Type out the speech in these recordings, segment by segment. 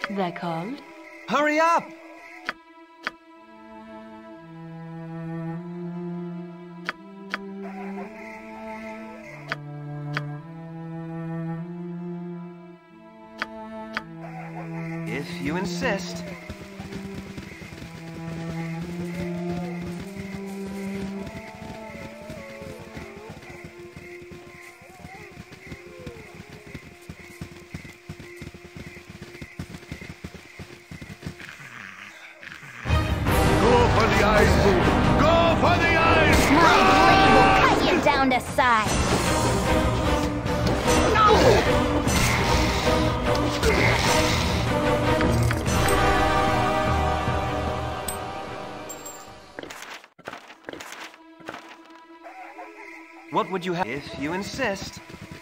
They're called? Hurry up! If you insist. Go for the ice! My blade will cut you down to size. What would you have if you insist?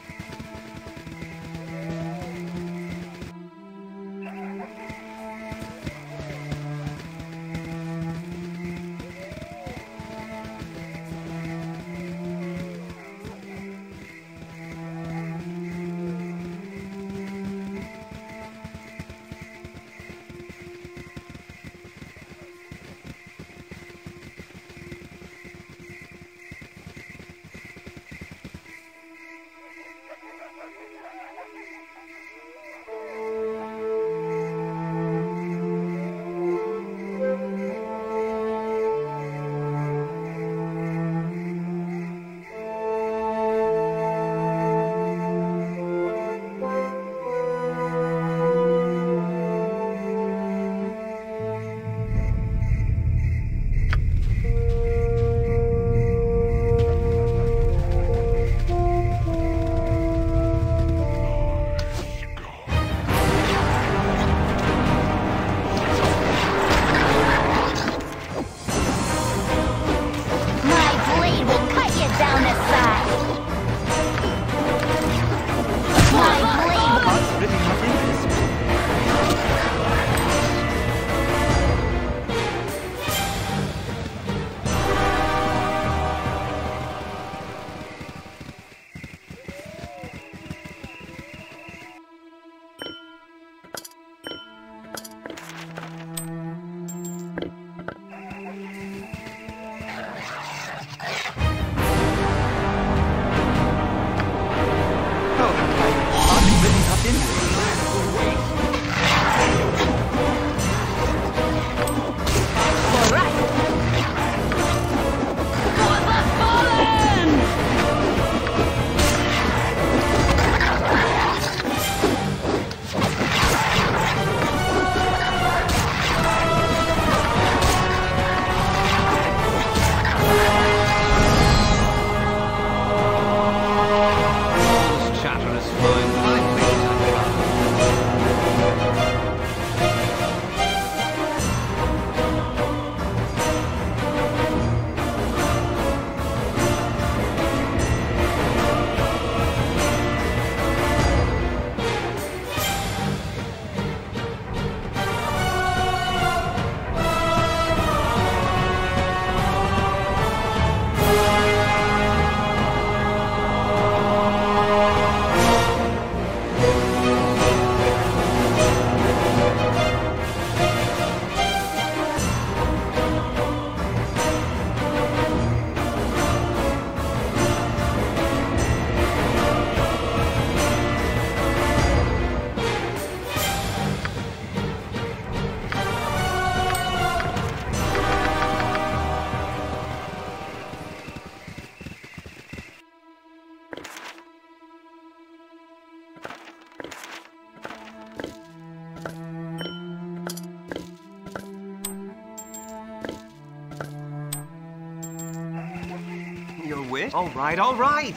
Your wish? All right, all right.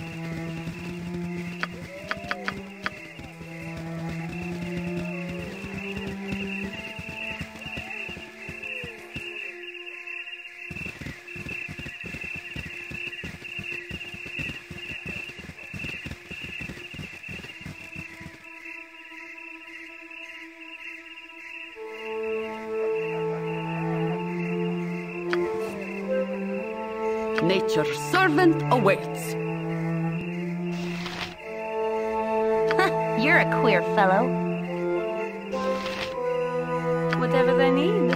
Nature's servant awaits. You're a queer fellow. whatever they need.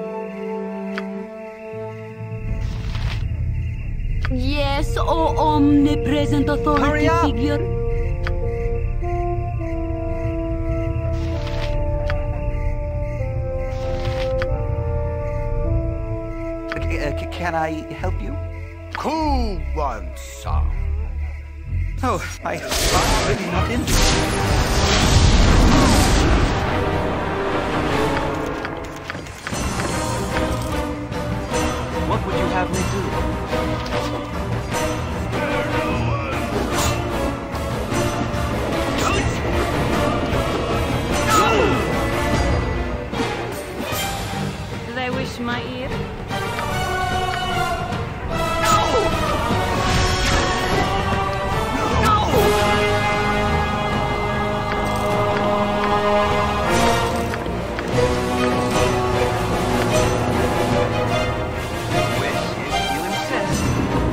Yes, oh omnipresent authority Hurry up! figure. Can I help you? Who wants some? Oh, I'm really not into it. What would you have me do? Do they wish my ear? Wish if you insist.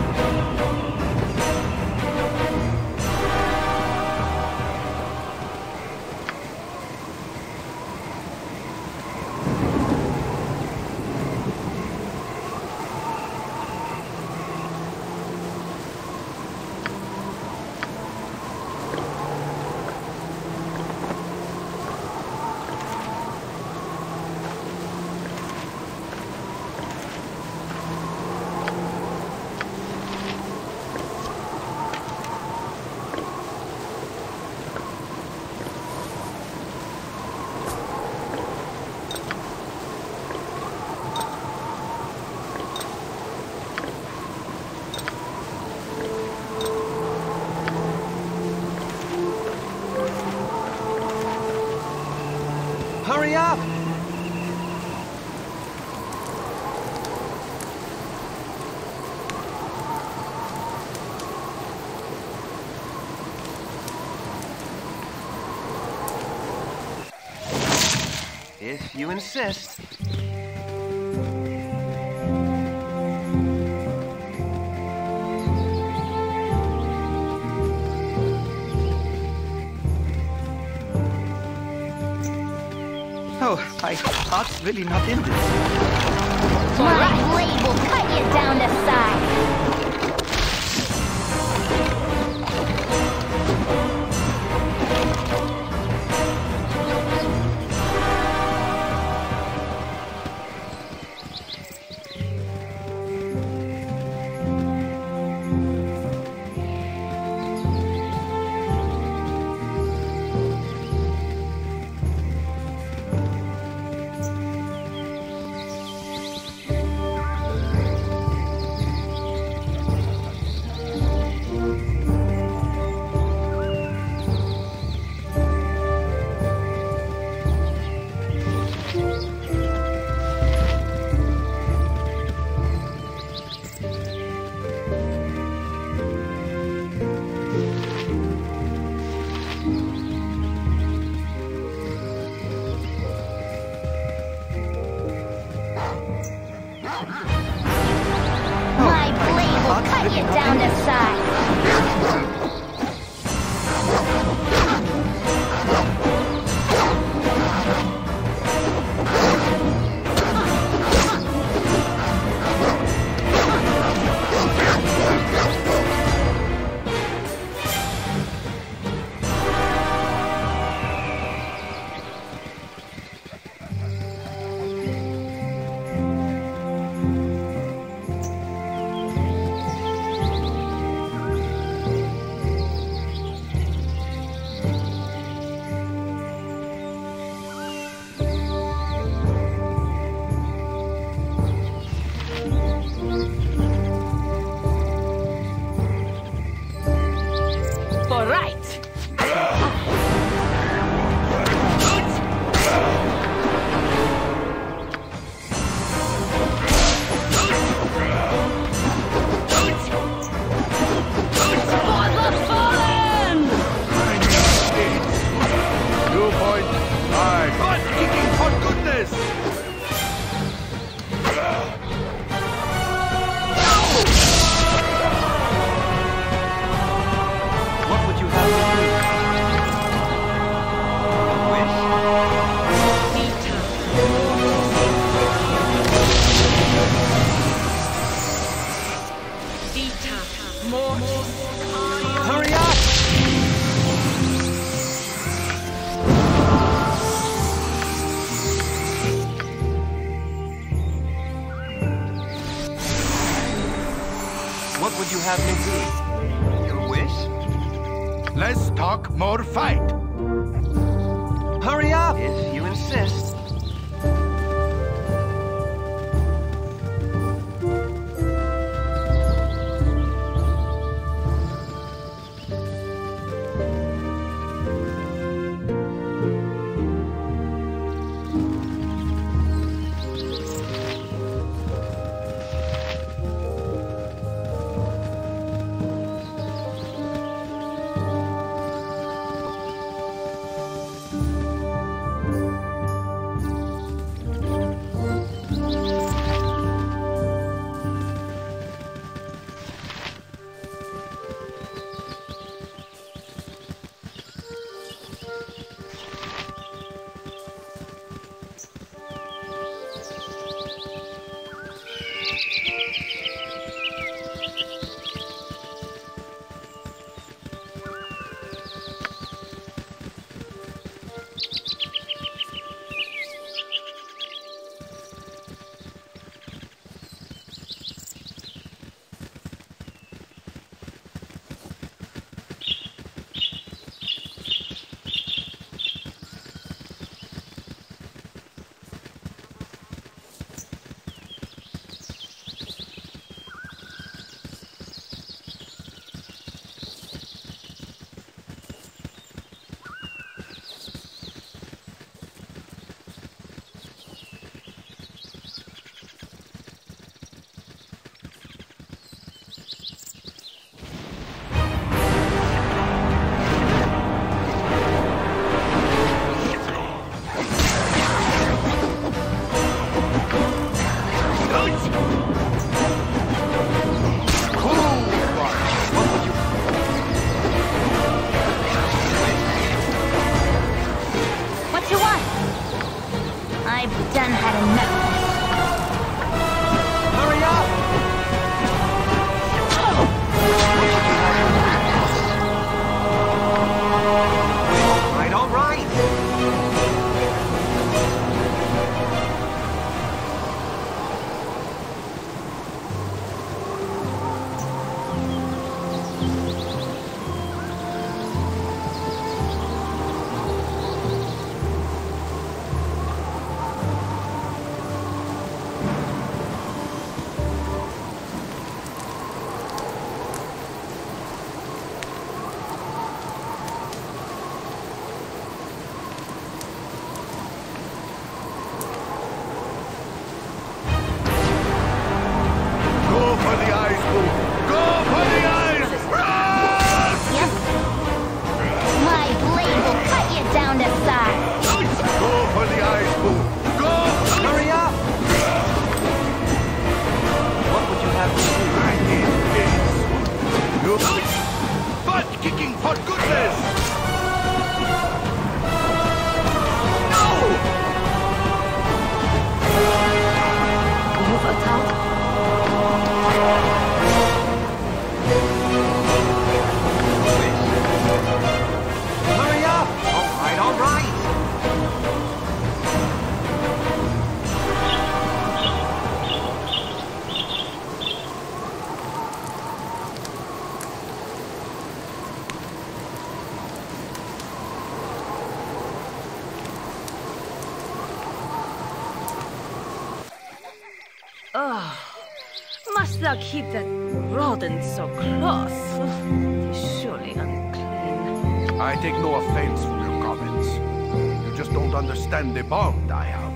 Hurry up! If you insist. Oh, my heart's really not in this. My blade will cut you down to size. My blade will cut you down to size. For right. For the fallen! 2.5. Butt kicking, for goodness! What would you have me do? Wish? Vita. you have me be? Your wish? Less talk, more fight. Hurry up, if you insist. I've done had enough. Hurry up! All right. Kicking for goodness! Move attack. Hurry up! All right. Oh, must thou keep that rodent so close? It is surely unclean. I take no offense from your comments. You just don't understand the bond I have.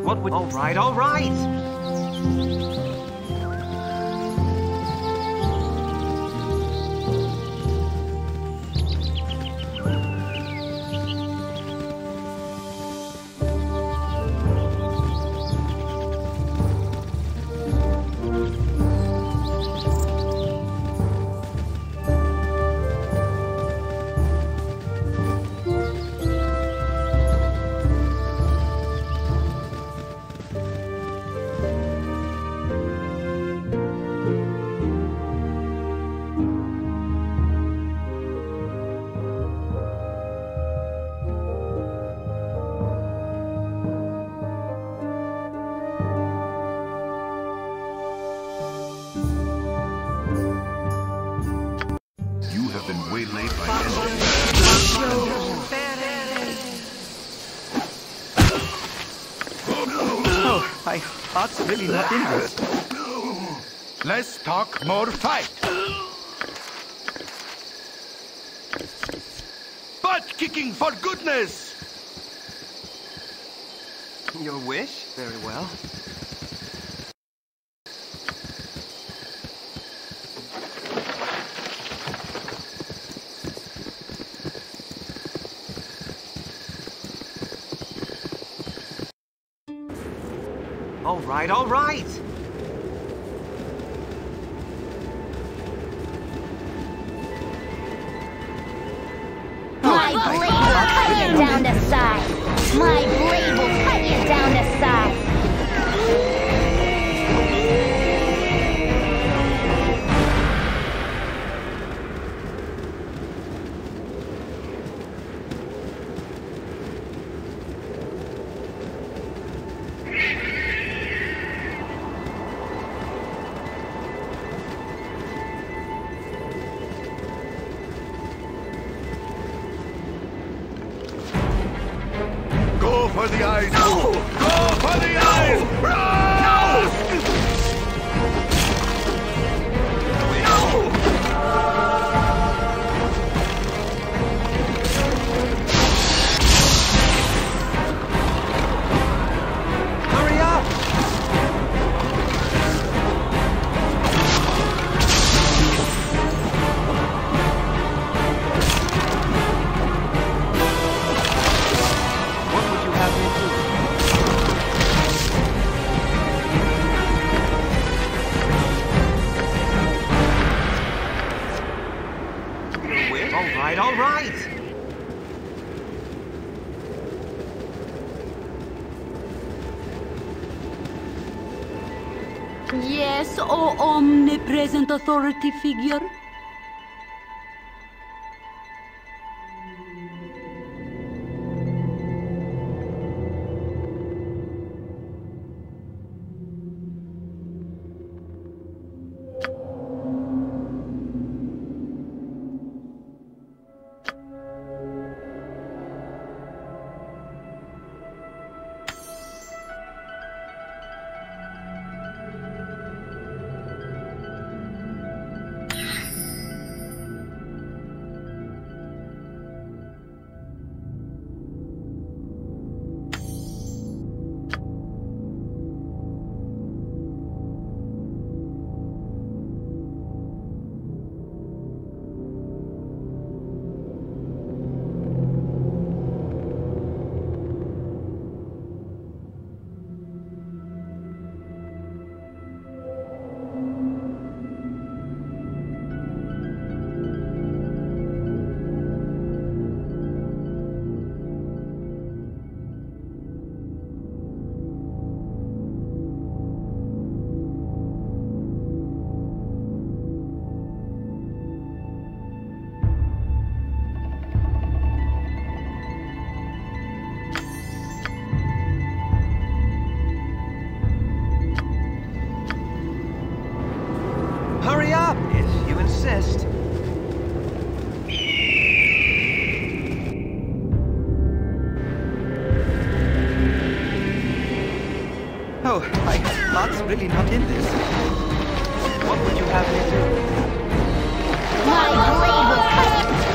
What would... All right, all right! Waylaid by enemies. Oh, my heart's really not in this. Less talk, more fight. Butt kicking for goodness! Your wish? Very well. All right, all right! My blade will cut you down to size. My blade will cut you down to size. Go for the eyes! No! Go for the eyes! No! Hurry up! What would you have me do? Your wish? All right, all right! Yes, O omnipresent authority figure. Hurry up, if you insist. Oh, my heart's really not in this. What would you have me do? My blade will cut you.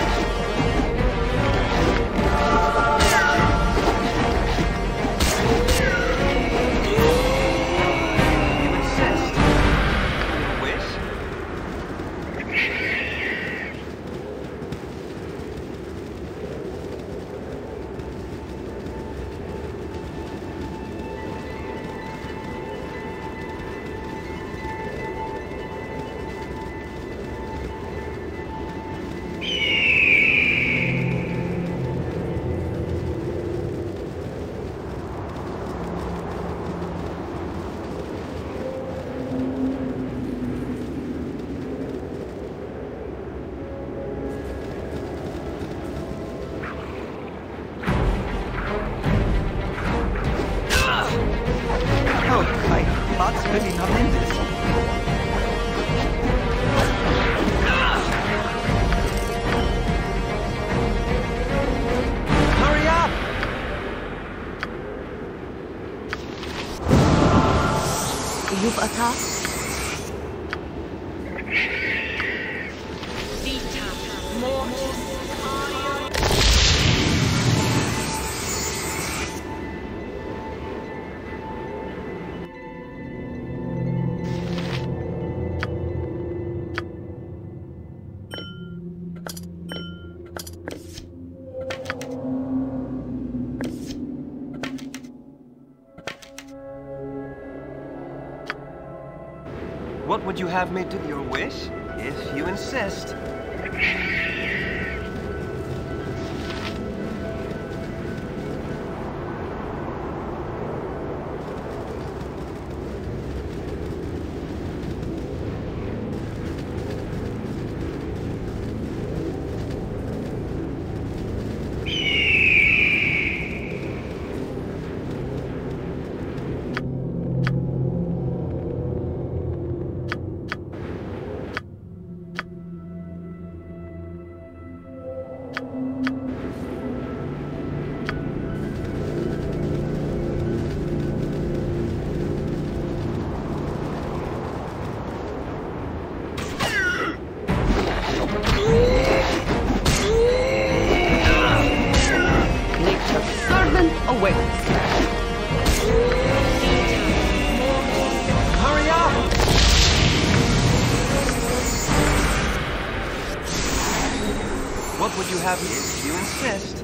really not in this. Hurry up! You've attacked? What would you have me do? Your wish? If you insist. What would you have me if you insist?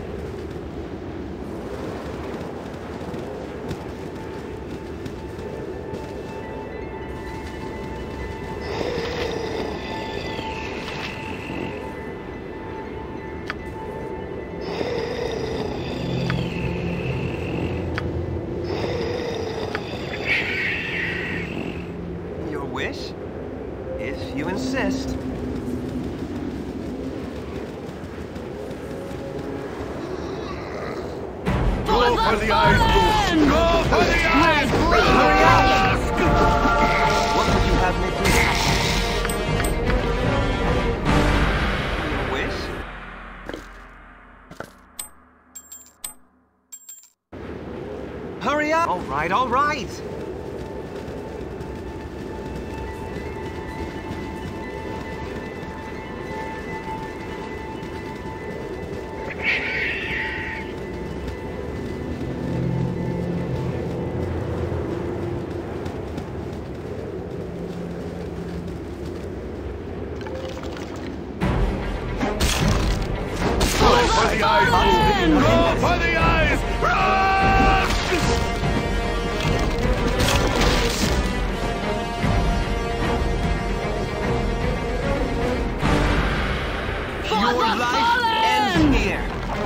Your wish? If you insist. Go for the eyes! Go for the eyes! What would you have me do? Your wish? Hurry up! All right, all right! Go for the eyes! Run! Your life ends here!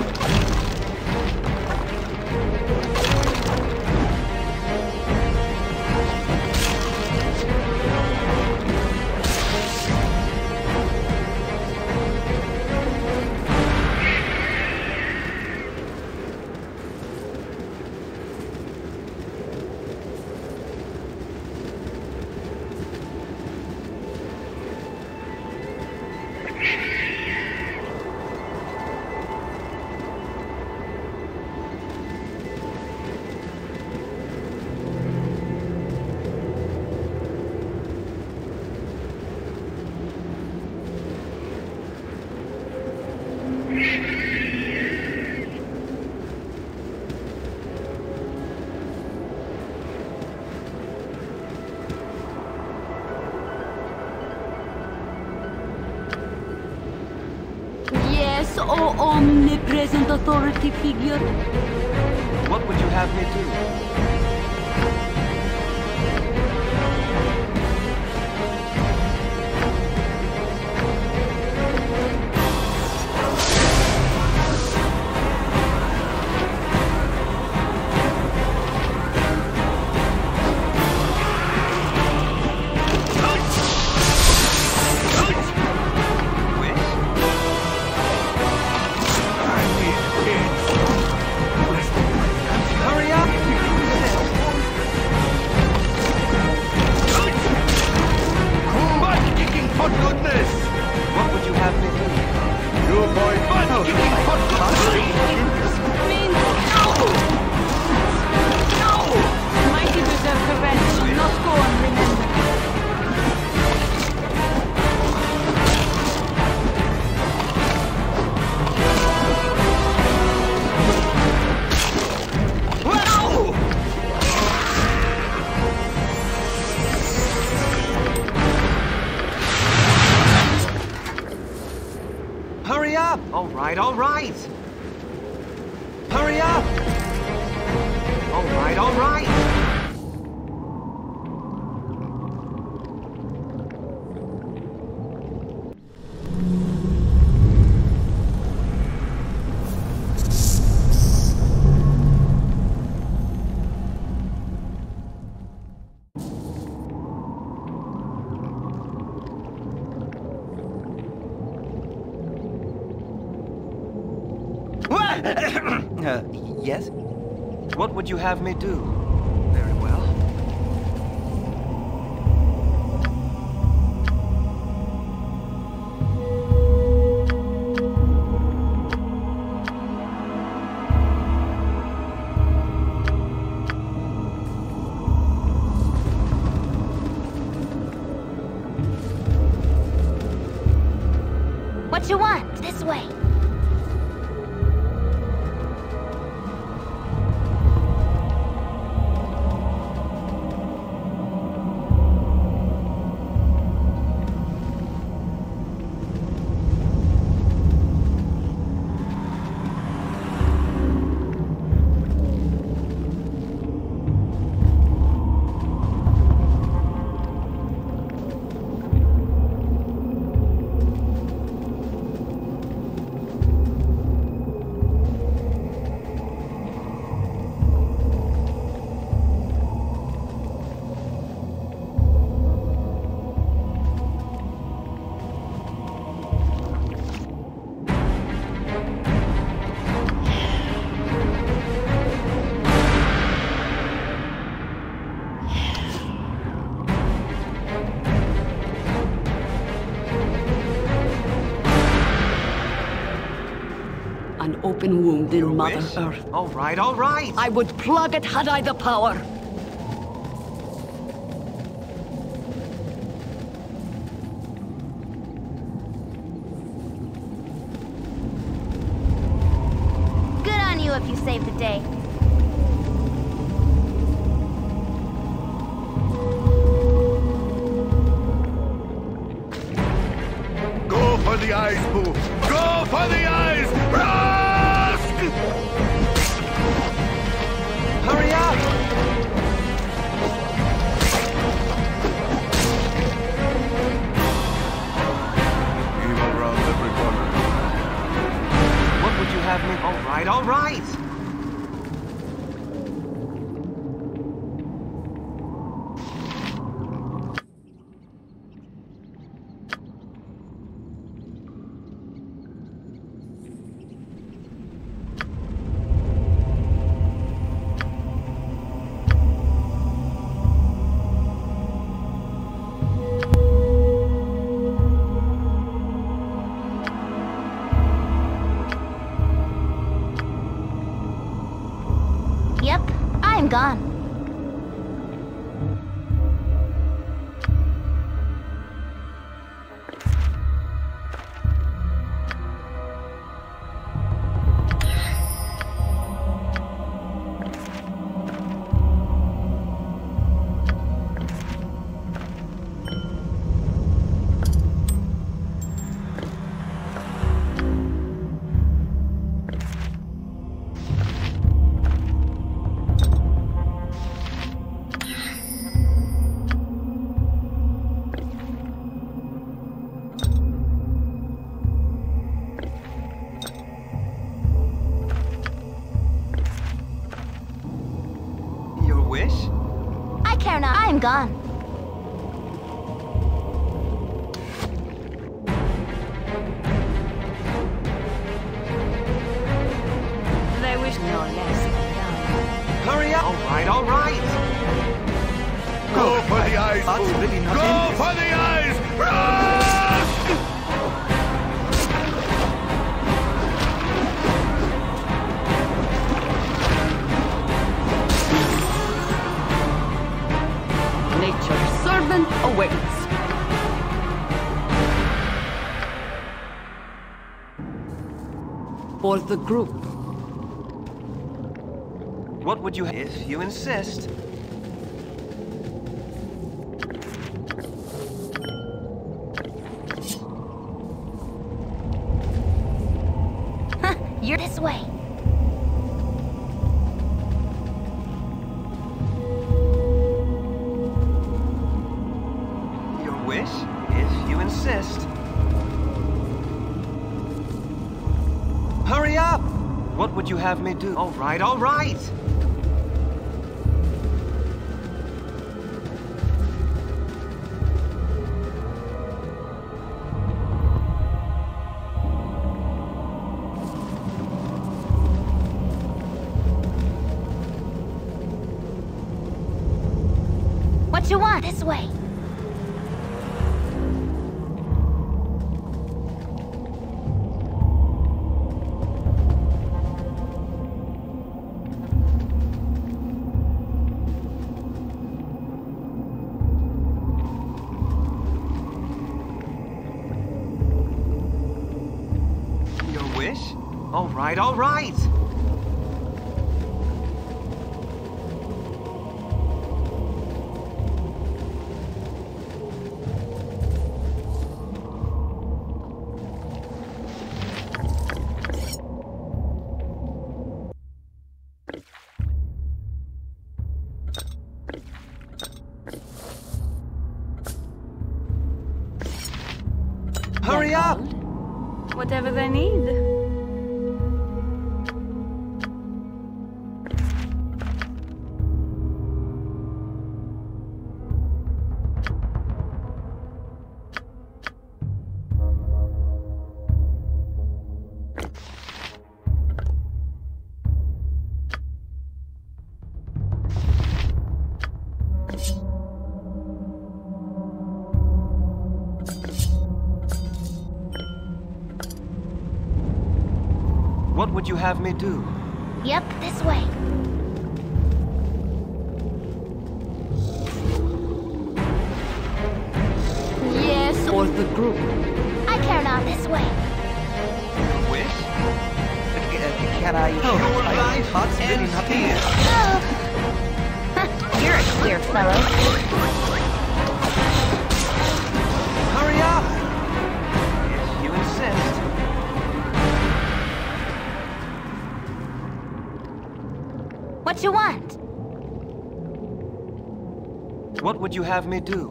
Yes, oh omnipresent authority figure. What would you have me do? Hurry up! right, all right. Hurry up! All right, all right. Yes? What would you have me do? Very well. What you want? This way. An open wound in Mother Wish? Earth. All right, all right. I would plug it had I the power. Good on you if you saved the day. Go for the eyes, Boo! Go for the eyes! Rusk! Hurry up! Evil round every corner. What would you have me? All right, all right. Yep, I'm gone. Your wish? I care not. I'm gone. They wish no less than thou. Hurry up! All right, all right. Go for the eyes, That's Boo! really not Go in this. for the eyes! Rusk! Nature's servant awaits. For the group. What would you if you insist? You're this way. Your wish, if you insist. Hurry up! What would you have me do? All right, all right! What you want? This way. Your wish? All right, all right! Hurry up! Whatever they need. What would you have me do? Yep, this way. Yes, or the group. I care not. This way. Your wish? Can I? Your My life heart's really ends not here. here. Oh. You're a queer fellow. Hurry up! If you insist. What you want? What would you have me do?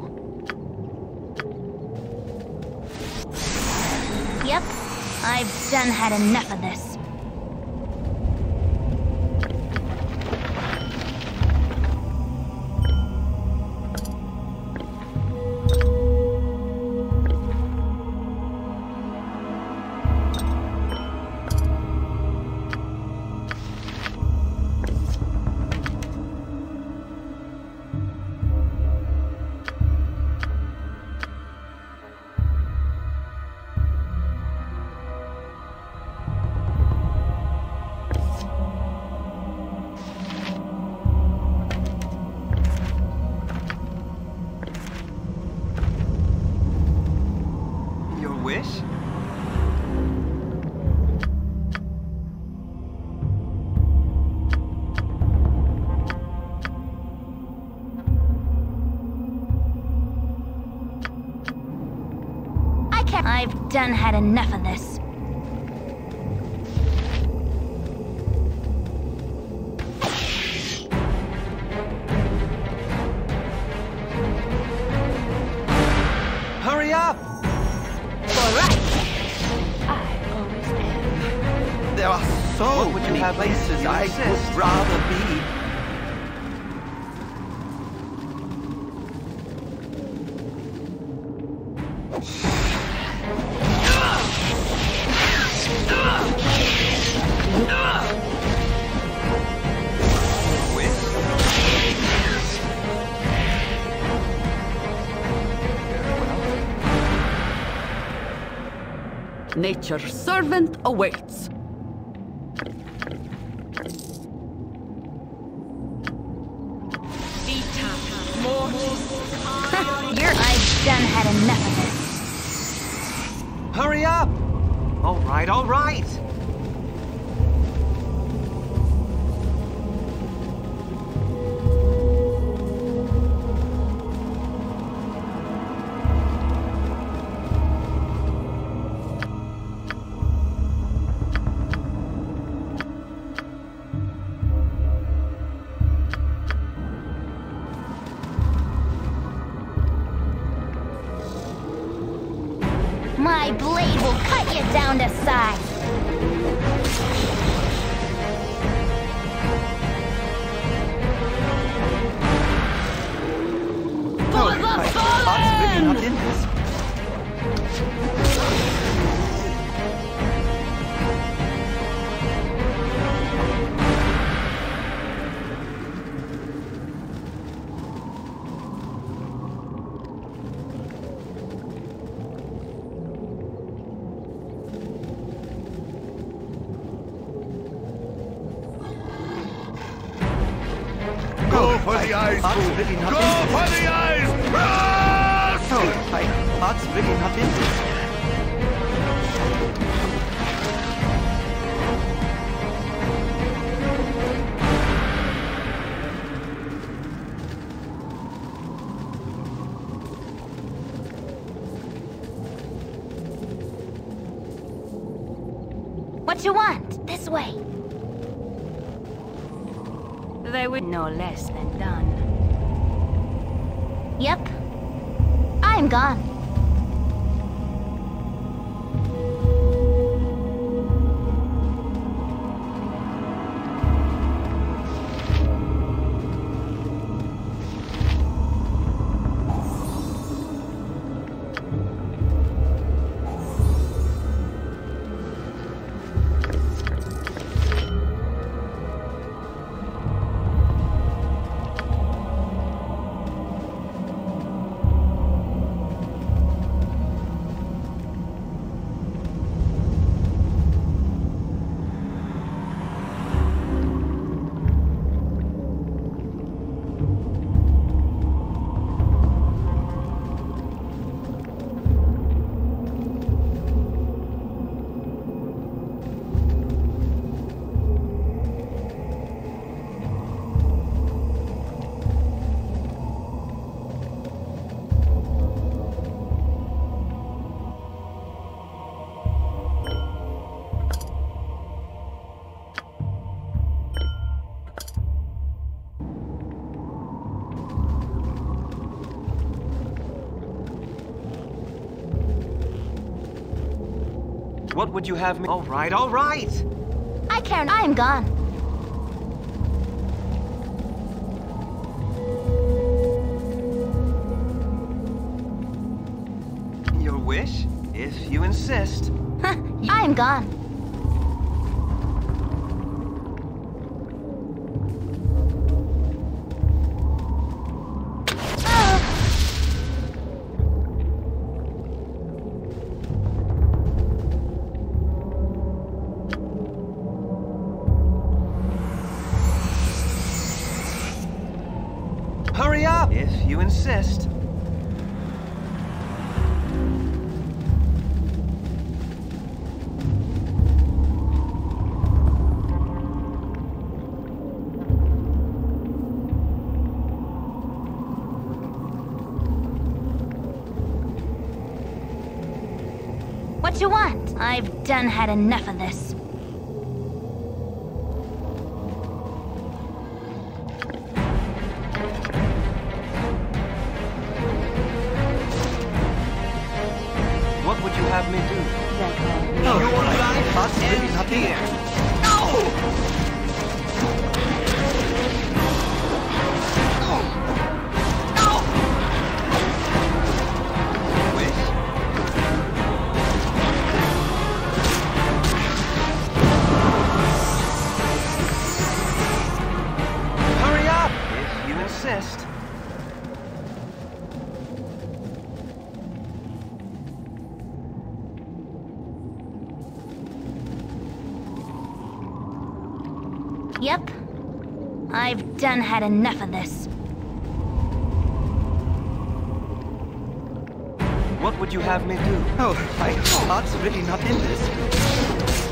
Yep. I've done had enough of this. Your wish? I can't. I've done had enough of this. Hurry up! I always am. There are so What would you many have me places do? I Insist. would rather be. Nature's servant awaits. I've done had enough of this. Hurry up! All right, all right! blade will cut you down to size. For the Bot's fallen! really not in this. Go for the eyes, Bot's fool! really not Go in this. for the eyes! Run! Oh, Bot's really not in this. What you want? This way. They were no less than done. Yep. I'm gone. What would you have me? All right, all right. I care. I'm gone. Your wish, if you insist. I'm gone. Hurry up, if you insist. What you want? I've done had enough of this. What would you have me do? That Your life must really not here. Wish? Hurry up, if you insist. Yep. I've done had enough of this. What would you have me do? Oh, my heart's really not in this.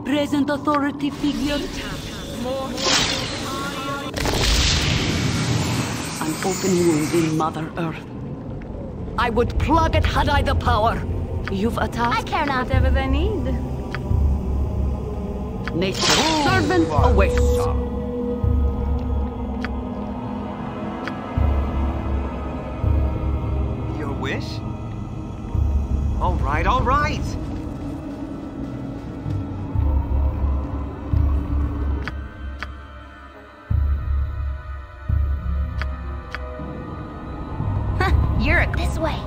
present authority figure. An open wound in Mother Earth. I would plug it had I the power. You've a task. I care not. Whatever they need. Nature's servant awaits. Your wish? All right, all right. You're this way.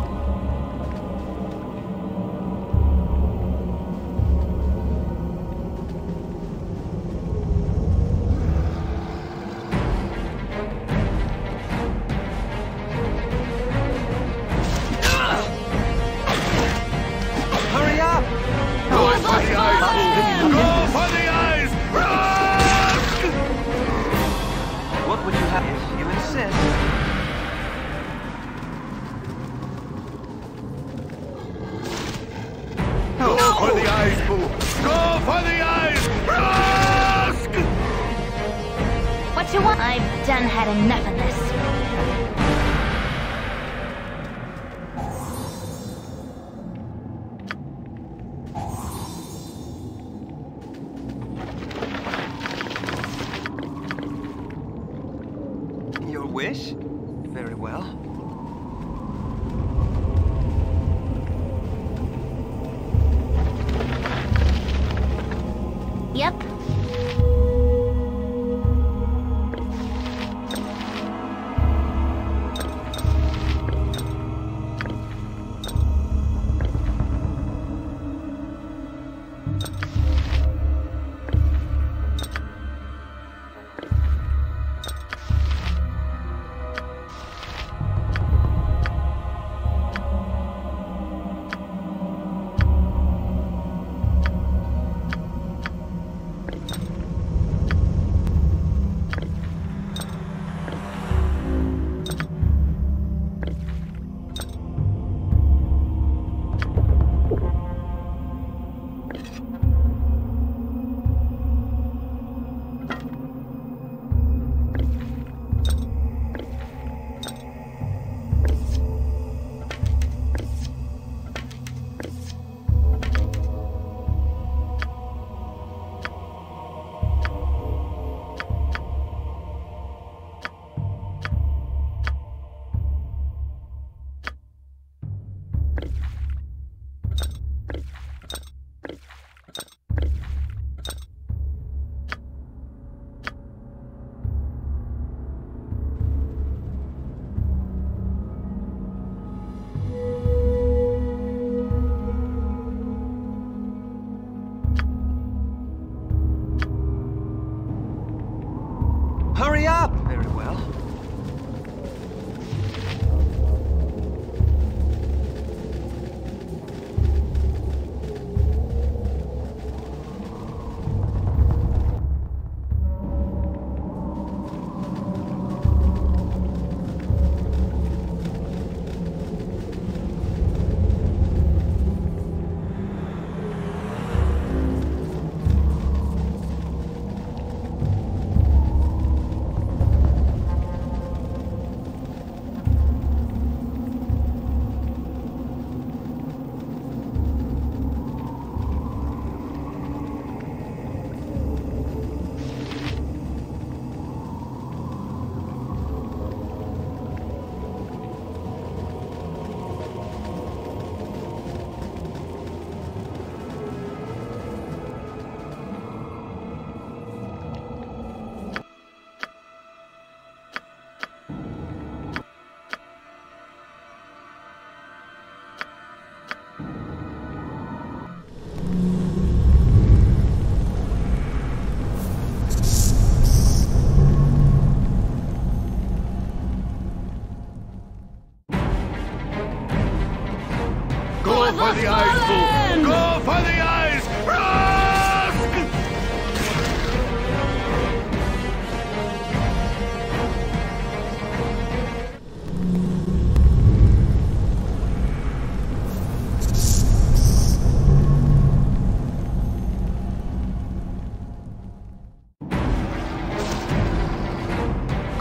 Hurry up! Go for the eyes! Go for the eyes! Run! What would you have if you insist? Go for the eyes, Boo! Go for the eyes! Rusk! What you want? I've done had enough of this. Your wish? Very well. Yep. Hurry up! Very well.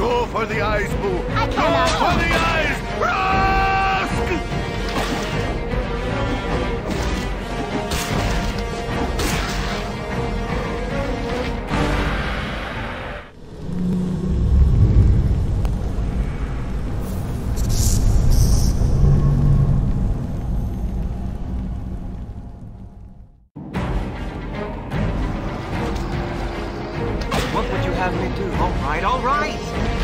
Go for the eyes, Boo! I Go cannot. for the eyes! Rask! What would you have me do? All right, all right!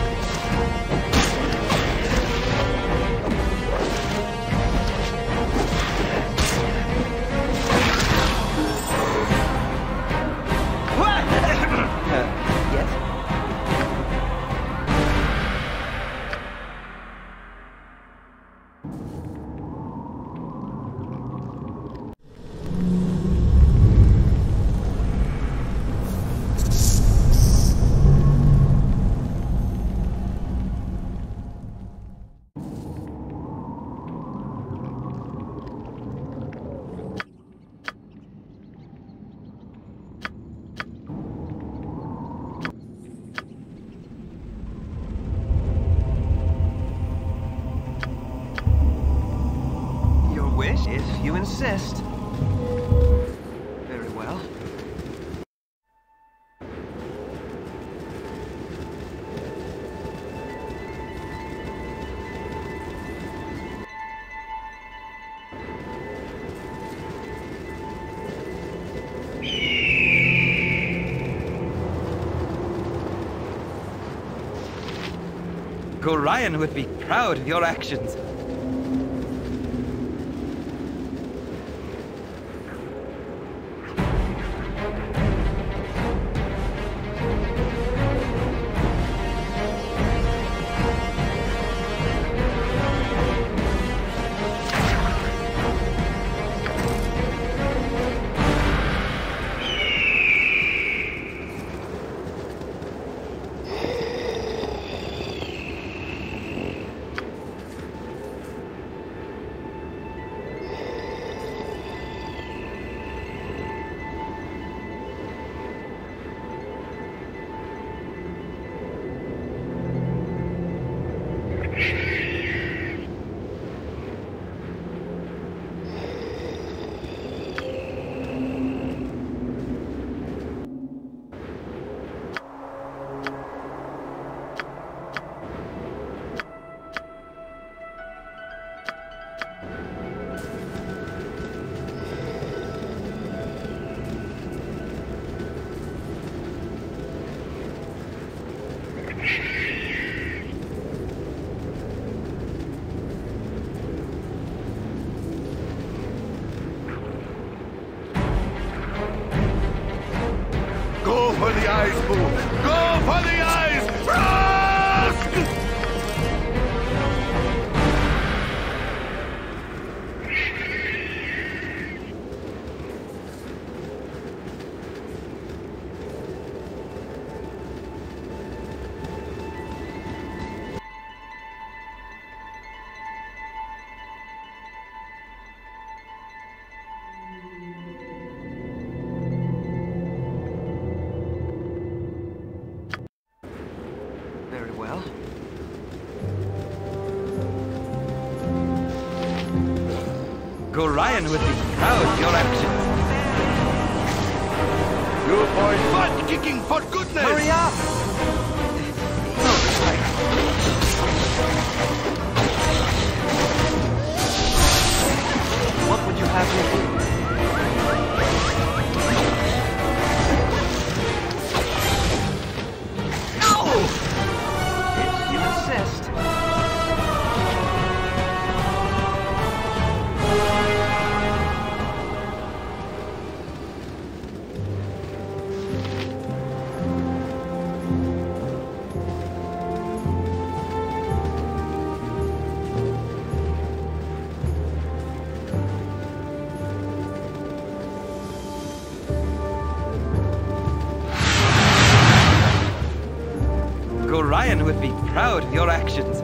Yes? Your wish, if you insist. Very well. Gorion would be proud of your actions. Go for the eyes, Boo! Go for the eyes! Rask! Very well. Gorion would be proud of your actions. You boys butt kicking for goodness! Hurry up! What would you have me do? If you insist. Gorion would be proud of your actions.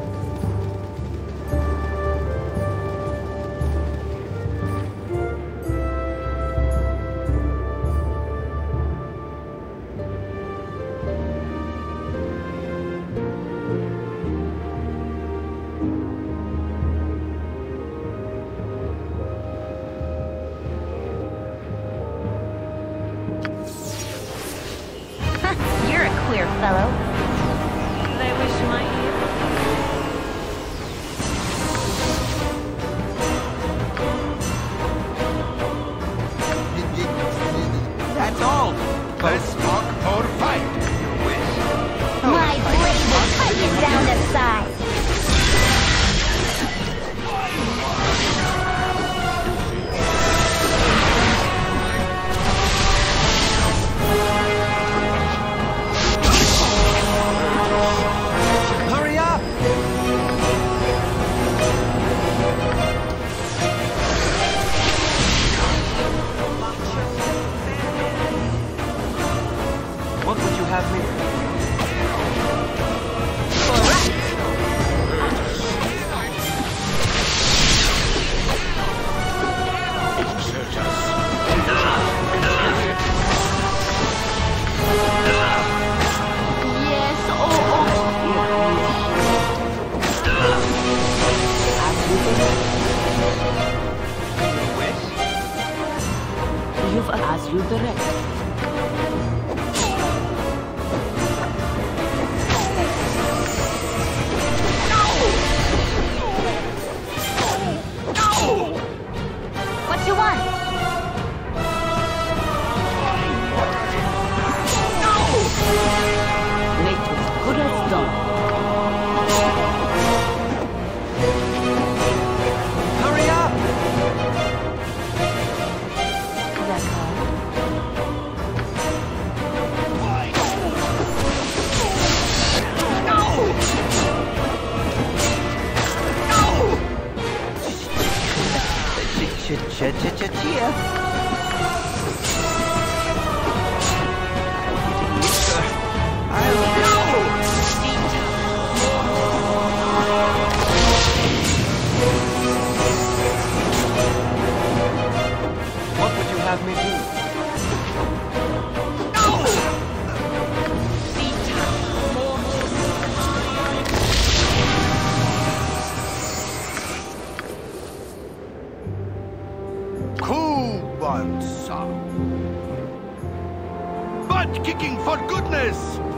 For goodness!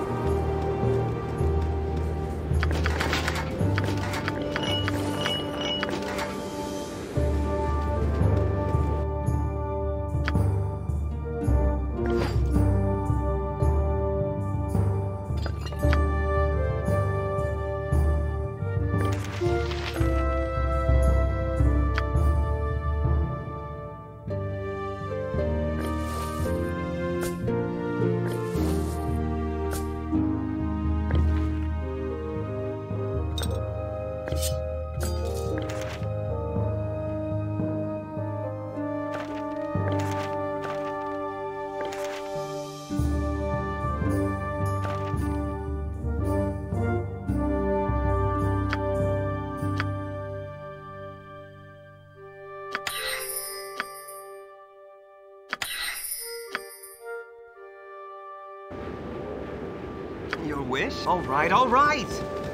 Your wish? All right, all right!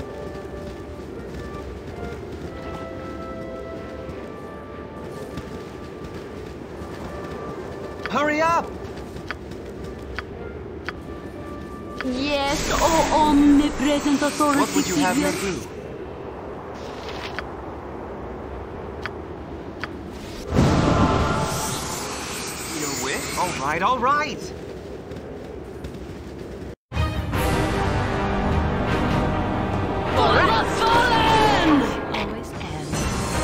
Hurry up! Yes, oh omnipresent authority. What would you have me do? Your wish? All right, all right! Always ends.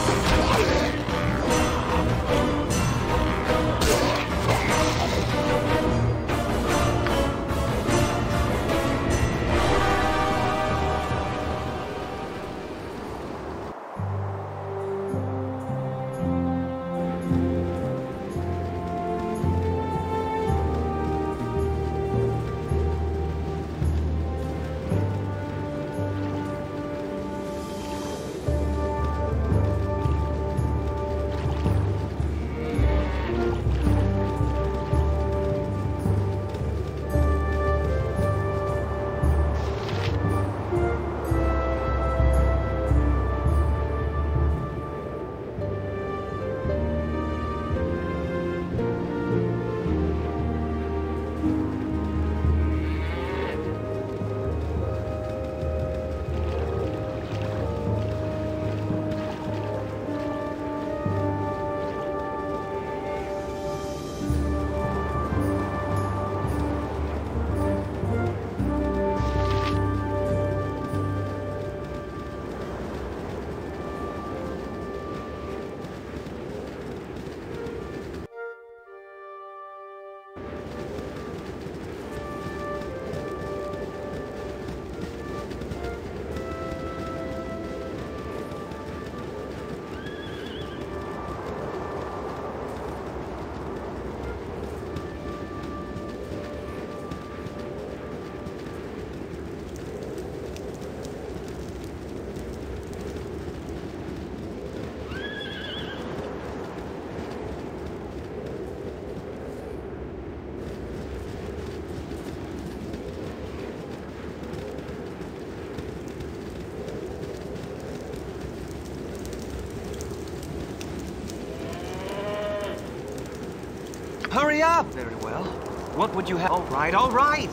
Hurry up! Very well. What would you have? All right, all right!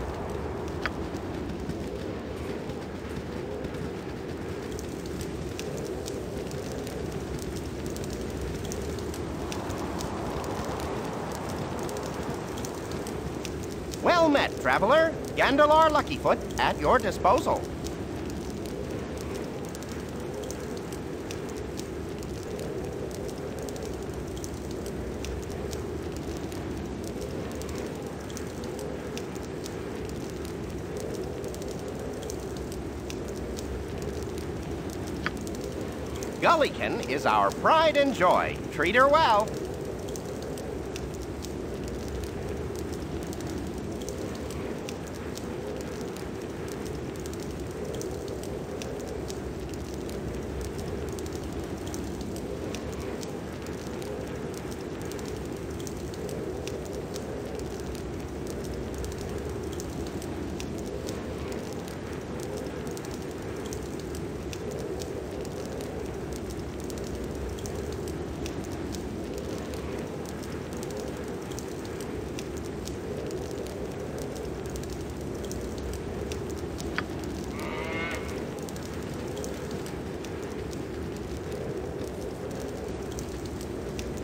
Well met, traveler. Gandalar Luckyfoot at your disposal. Gullikin is our pride and joy. Treat her well.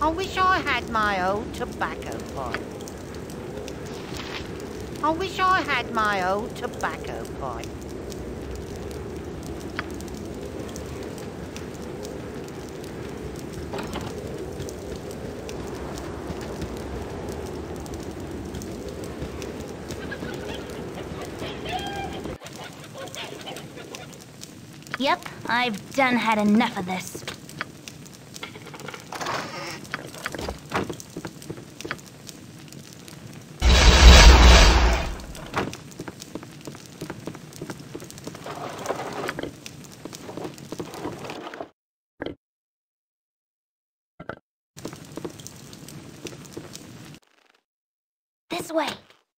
I wish I had my old tobacco pipe. I wish I had my old tobacco pipe. Yep, I've done had enough of this. This way.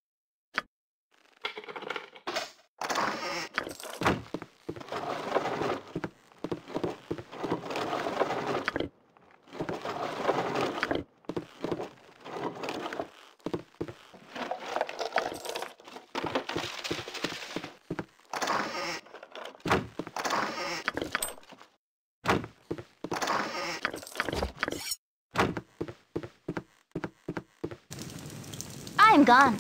I'm gone.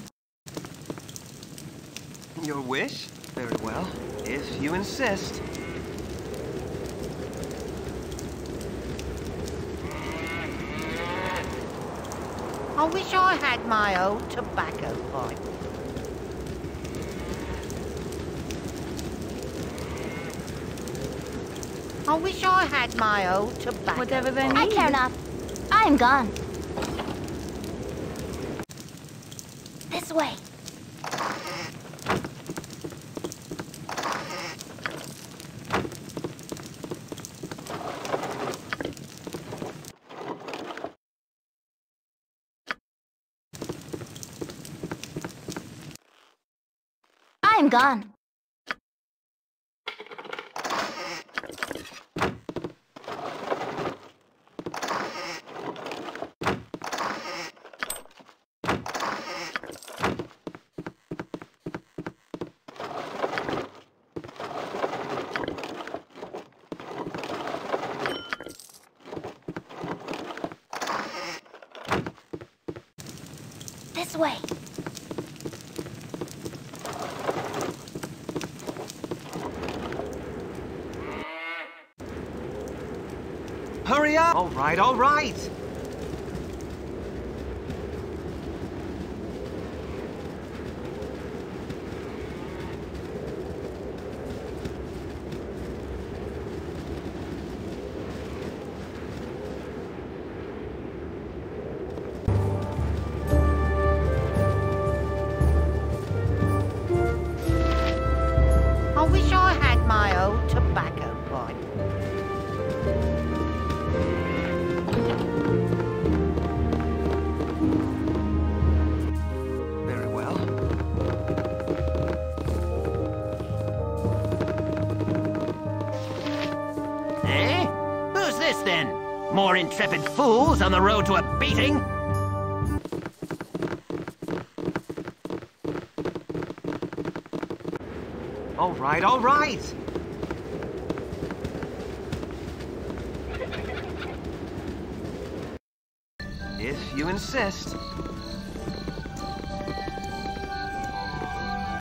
Your wish? Very well, if you insist. I wish I had my old tobacco pipe. I wish I had my old tobacco Whatever they pipe. need. I care not. I'm gone. This way. I'm gone. This way. Hurry up! All right, all right. I wish I had my old tobacco pipe. Very well. Eh? Who's this then? More intrepid fools on the road to a beating? All right, all right. If you insist.